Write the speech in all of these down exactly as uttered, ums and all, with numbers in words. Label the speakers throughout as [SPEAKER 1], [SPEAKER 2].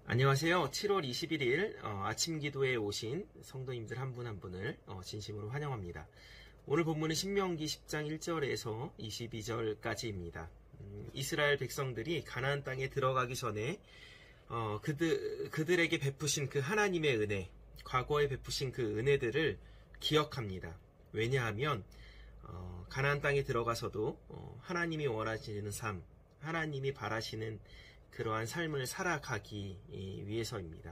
[SPEAKER 1] 안녕하세요. 칠월 이십일일 어, 아침 기도에 오신 성도님들 한 분 한 분을 어, 진심으로 환영합니다. 오늘 본문은 신명기 십장 일절에서 이십이절까지입니다. 음, 이스라엘 백성들이 가나안 땅에 들어가기 전에 어, 그들, 그들에게 베푸신 그 하나님의 은혜, 과거에 베푸신 그 은혜들을 기억합니다. 왜냐하면 어, 가나안 땅에 들어가서도 어, 하나님이 원하시는 삶, 하나님이 바라시는 그러한 삶을 살아가기 위해서입니다.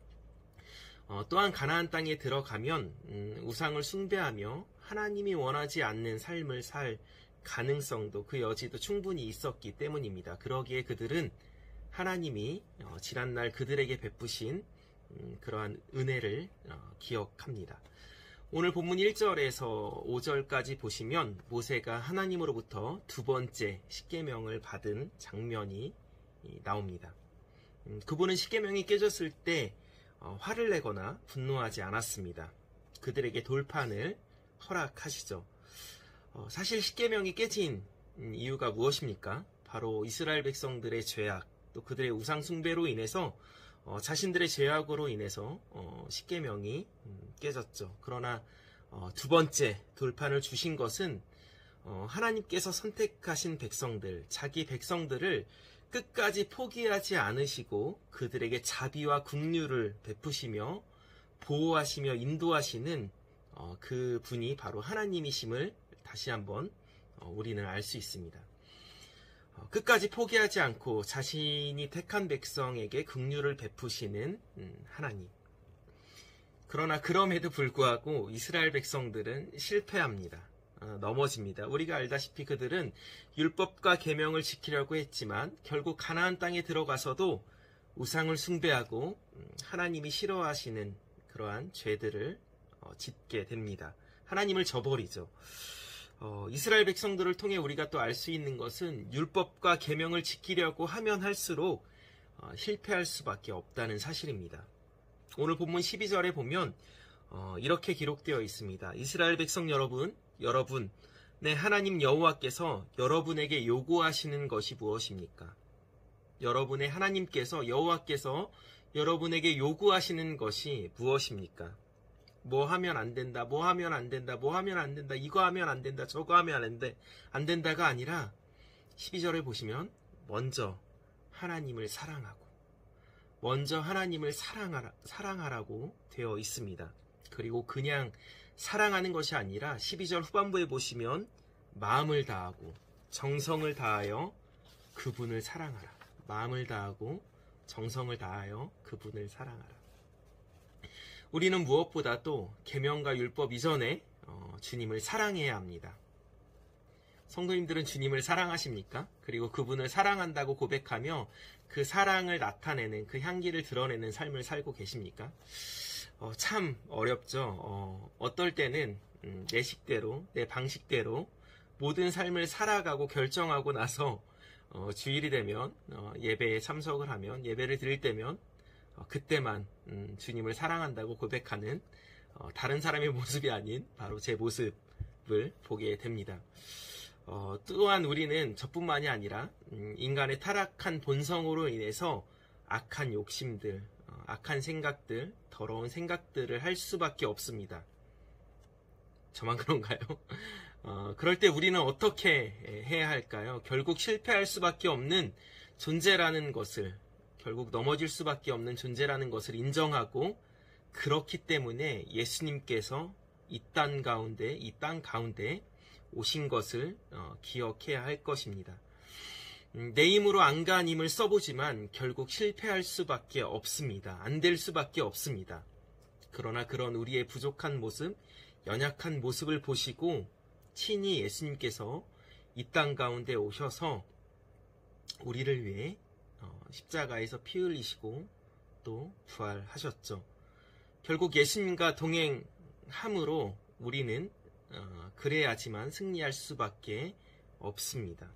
[SPEAKER 1] 어, 또한 가나안 땅에 들어가면 음, 우상을 숭배하며 하나님이 원하지 않는 삶을 살 가능성도 그 여지도 충분히 있었기 때문입니다. 그러기에 그들은 하나님이 어, 지난날 그들에게 베푸신 음, 그러한 은혜를 어, 기억합니다. 오늘 본문 일절에서 오절까지 보시면 모세가 하나님으로부터 두 번째 십계명을 받은 장면이 나옵니다. 음, 그분은 십계명이 깨졌을 때 어, 화를 내거나 분노하지 않았습니다. 그들에게 돌판을 허락하시죠. 어, 사실 십계명이 깨진 음, 이유가 무엇입니까? 바로 이스라엘 백성들의 죄악, 또 그들의 우상 숭배로 인해서 어, 자신들의 죄악으로 인해서 어, 십계명이 음, 깨졌죠. 그러나 어, 두 번째 돌판을 주신 것은 어, 하나님께서 선택하신 백성들, 자기 백성들을 끝까지 포기하지 않으시고 그들에게 자비와 긍휼을 베푸시며 보호하시며 인도하시는 어, 그 분이 바로 하나님이심을 다시 한번 어, 우리는 알 수 있습니다. 어, 끝까지 포기하지 않고 자신이 택한 백성에게 긍휼을 베푸시는 음, 하나님. 그러나 그럼에도 불구하고 이스라엘 백성들은 실패합니다. 어, 넘어집니다. 우리가 알다시피 그들은 율법과 계명을 지키려고 했지만 결국 가나안 땅에 들어가서도 우상을 숭배하고 음, 하나님이 싫어하시는 그러한 죄들을 어, 짓게 됩니다. 하나님을 저버리죠. 어, 이스라엘 백성들을 통해 우리가 또 알 수 있는 것은 율법과 계명을 지키려고 하면 할수록 어, 실패할 수밖에 없다는 사실입니다. 오늘 본문 십이절에 보면 어, 이렇게 기록되어 있습니다. 이스라엘 백성 여러분, 여러분, 네, 하나님 여호와께서 여러분에게 요구하시는 것이 무엇입니까? 여러분의 하나님께서, 여호와께서 여러분에게 요구하시는 것이 무엇입니까? 뭐 하면 안 된다, 뭐 하면 안 된다, 뭐 하면 안 된다, 이거 하면 안 된다, 저거 하면 안 돼, 안 된다가 아니라 십이절에 보시면 먼저 하나님을 사랑하고 먼저 하나님을 사랑하라, 사랑하라고 되어 있습니다. 그리고 그냥 사랑하는 것이 아니라 십이절 후반부에 보시면 마음을 다하고 정성을 다하여 그분을 사랑하라. 마음을 다하고 정성을 다하여 그분을 사랑하라. 우리는 무엇보다도 계명과 율법 이전에 어, 주님을 사랑해야 합니다. 성도님들은 주님을 사랑하십니까? 그리고 그분을 사랑한다고 고백하며 그 사랑을 나타내는, 그 향기를 드러내는 삶을 살고 계십니까? 어, 참 어렵죠. 어, 어떨 때는 음, 내 식대로, 내 방식대로 모든 삶을 살아가고 결정하고 나서 어, 주일이 되면 어, 예배에 참석을 하면, 예배를 드릴 때면 어, 그때만 음, 주님을 사랑한다고 고백하는 어, 다른 사람의 모습이 아닌 바로 제 모습을 보게 됩니다. 어, 또한 우리는 저뿐만이 아니라 음, 인간의 타락한 본성으로 인해서 악한 욕심들, 어, 악한 생각들, 더러운 생각들을 할 수밖에 없습니다. 저만 그런가요? 어, 그럴 때 우리는 어떻게 해야 할까요? 결국 실패할 수밖에 없는 존재라는 것을, 결국 넘어질 수밖에 없는 존재라는 것을 인정하고, 그렇기 때문에 예수님께서 이 땅 가운데, 이 땅 가운데 오신 것을 어, 기억해야 할 것입니다. 음, 내 힘으로 안간 힘을 써보지만 결국 실패할 수밖에 없습니다. 안 될 수밖에 없습니다. 그러나 그런 우리의 부족한 모습, 연약한 모습을 보시고 친히 예수님께서 이 땅 가운데 오셔서 우리를 위해 어, 십자가에서 피 흘리시고 또 부활하셨죠. 결국 예수님과 동행함으로 우리는 어, 그래야지만 승리할 수밖에 없습니다.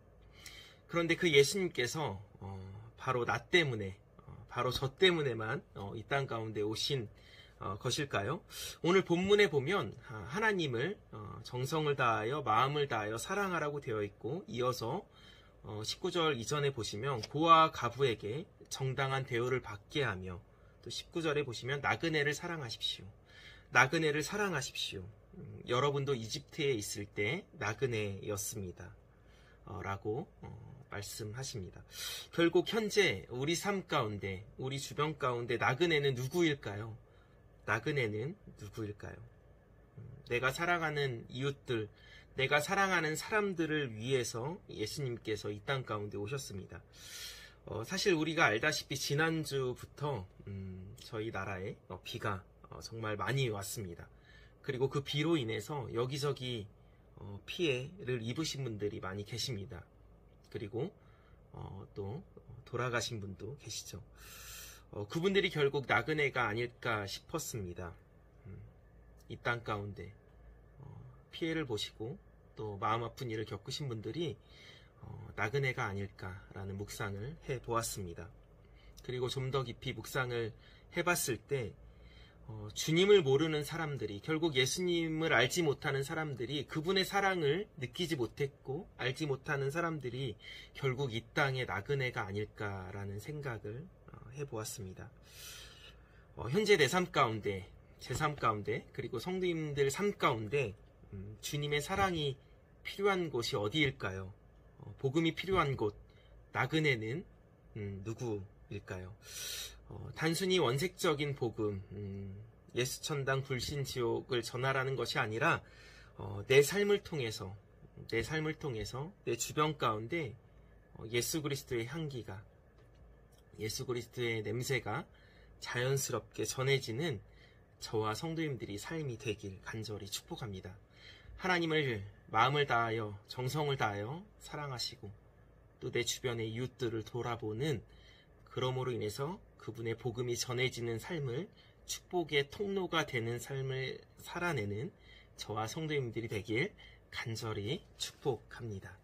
[SPEAKER 1] 그런데 그 예수님께서 어, 바로 나 때문에, 어, 바로 저 때문에만 어, 이 땅 가운데 오신 어, 것일까요? 오늘 본문에 보면 하나님을 어, 정성을 다하여 마음을 다하여 사랑하라고 되어 있고, 이어서 어, 십구절 이전에 보시면 고아 가부에게 정당한 대우를 받게 하며, 또 십구 절에 보시면 나그네를 사랑하십시오. 나그네를 사랑하십시오. 음, 여러분도 이집트에 있을 때 나그네였습니다. 어, 라고 어, 말씀하십니다. 결국 현재 우리 삶 가운데, 우리 주변 가운데 나그네는 누구일까요? 나그네는 누구일까요? 음, 내가 사랑하는 이웃들, 내가 사랑하는 사람들을 위해서 예수님께서 이 땅 가운데 오셨습니다. 어, 사실 우리가 알다시피 지난주부터 음, 저희 나라에 어, 비가 어, 정말 많이 왔습니다. 그리고 그 비로 인해서 여기저기 어, 피해를 입으신 분들이 많이 계십니다. 그리고 어, 또 돌아가신 분도 계시죠. 어, 그분들이 결국 나그네가 아닐까 싶었습니다. 음, 이 땅 가운데 어, 피해를 보시고 또 마음 아픈 일을 겪으신 분들이 어, 나그네가 아닐까라는 묵상을 해보았습니다. 그리고 좀 더 깊이 묵상을 해봤을 때 어, 주님을 모르는 사람들이, 결국 예수님을 알지 못하는 사람들이, 그분의 사랑을 느끼지 못했고 알지 못하는 사람들이 결국 이 땅의 나그네가 아닐까라는 생각을 어, 해보았습니다. 어, 현재 내 삶 가운데, 제 삶 가운데, 그리고 성도님들 삶 가운데 음, 주님의 사랑이 필요한 곳이 어디일까요? 어, 복음이 필요한 곳, 나그네는 음, 누구일까요? 어, 단순히 원색적인 복음, 음, 예수천당 불신지옥을 전하라는 것이 아니라 어, 내 삶을 통해서, 내 삶을 통해서 내 주변 가운데 어, 예수 그리스도의 향기가, 예수 그리스도의 냄새가 자연스럽게 전해지는 저와 성도님들이 삶이 되길 간절히 축복합니다. 하나님을 마음을 다하여 정성을 다하여 사랑하시고 또 내 주변의 이웃들을 돌아보는, 그러므로 인해서 그분의 복음이 전해지는 삶을, 축복의 통로가 되는 삶을 살아내는 저와 성도님들이 되길 간절히 축복합니다.